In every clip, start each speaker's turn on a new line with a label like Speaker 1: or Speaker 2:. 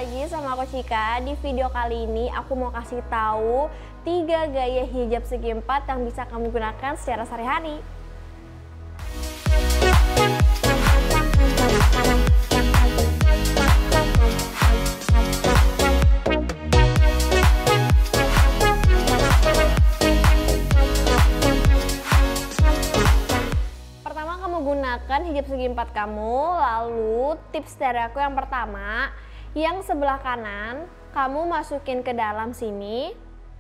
Speaker 1: lagi sama aku Cika. Di video kali ini aku mau kasih tahu 3 gaya hijab segi 4 yang bisa kamu gunakan secara sehari-hari. Pertama, kamu gunakan hijab segi 4 kamu. Lalu tips dari aku yang pertama, yang sebelah kanan kamu masukin ke dalam sini,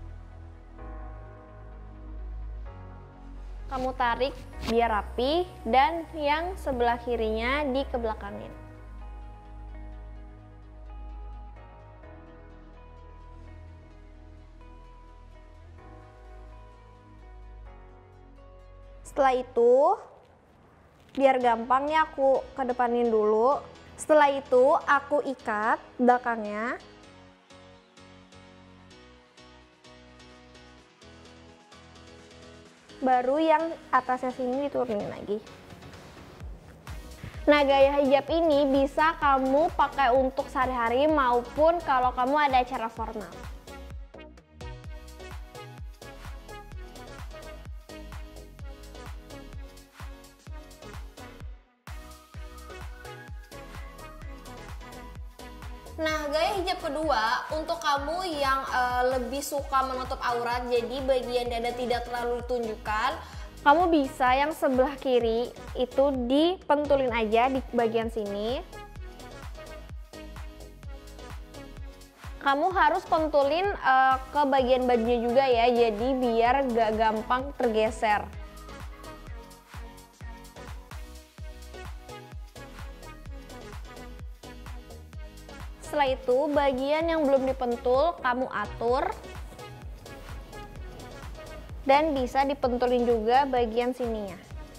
Speaker 1: kamu tarik biar rapi, dan yang sebelah kirinya dikebelakangin. Setelah itu, biar gampangnya aku kedepanin dulu. Setelah itu aku ikat belakangnya. Baru yang atasnya sini diturunin lagi. Nah, gaya hijab ini bisa kamu pakai untuk sehari-hari maupun kalau kamu ada acara formal. Nah, gaya hijab kedua untuk kamu yang lebih suka menutup aurat, jadi bagian dada tidak terlalu ditunjukkan, kamu bisa yang sebelah kiri itu dipentulin aja di bagian sini. Kamu harus pentulin ke bagian bajunya juga ya, jadi biar gak gampang tergeser. Setelah itu, bagian yang belum dipentul kamu atur, dan bisa dipentulin juga bagian sininya.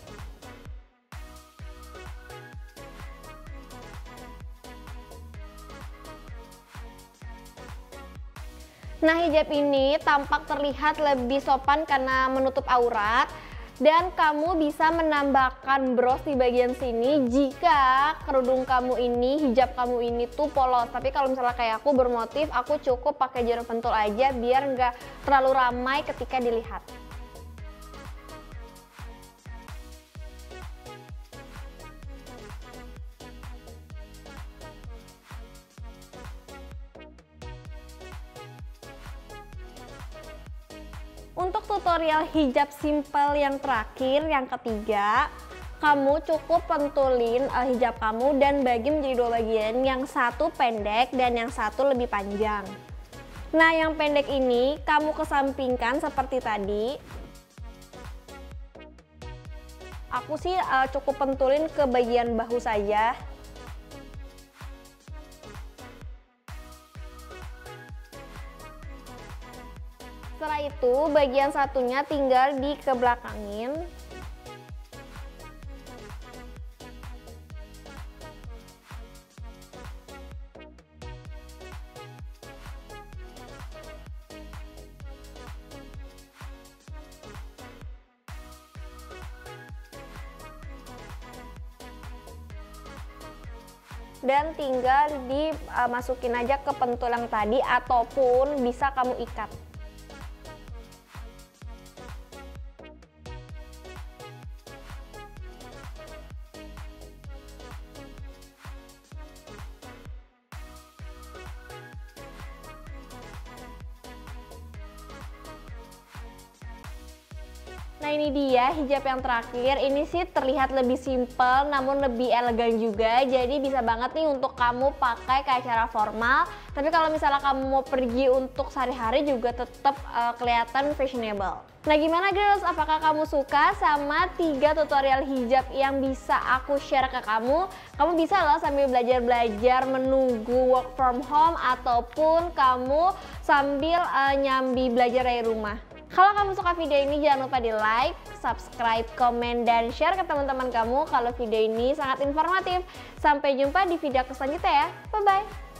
Speaker 1: Nah, hijab ini tampak terlihat lebih sopan karena menutup aurat. Dan kamu bisa menambahkan bros di bagian sini jika kerudung kamu ini, hijab kamu ini tuh polos. Tapi kalau misalnya kayak aku bermotif, aku cukup pakai jarum pentul aja biar nggak terlalu ramai ketika dilihat. Untuk tutorial hijab simple yang terakhir, yang ketiga, kamu cukup pentulin hijab kamu dan bagi menjadi 2 bagian, yang satu pendek dan yang satu lebih panjang. Nah, yang pendek ini kamu kesampingkan seperti tadi. Aku sih cukup pentulin ke bagian bahu saja. Setelah itu, bagian satunya tinggal dikebelakangin. Dan tinggal dimasukin aja ke pentul yang tadi, ataupun bisa kamu ikat. Nah, ini dia hijab yang terakhir. Ini sih terlihat lebih simpel namun lebih elegan juga. Jadi bisa banget nih untuk kamu pakai ke acara formal. Tapi kalau misalnya kamu mau pergi untuk sehari-hari juga tetap kelihatan fashionable. Nah, gimana girls? Apakah kamu suka sama 3 tutorial hijab yang bisa aku share ke kamu? Kamu bisa loh sambil belajar-belajar menunggu work from home, ataupun kamu sambil nyambi belajar dari rumah. Kalau kamu suka video ini, jangan lupa di like, subscribe, komen, dan share ke teman-teman kamu kalau video ini sangat informatif. Sampai jumpa di video selanjutnya ya. Bye-bye.